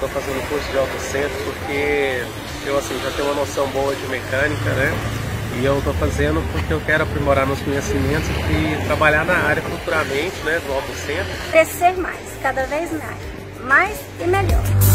estou fazendo curso de autocentro porque eu assim, já tenho uma noção boa de mecânica, né? E eu estou fazendo porque eu quero aprimorar meus conhecimentos e trabalhar na área futuramente, né, do autocentro. Crescer mais, cada vez mais e melhor.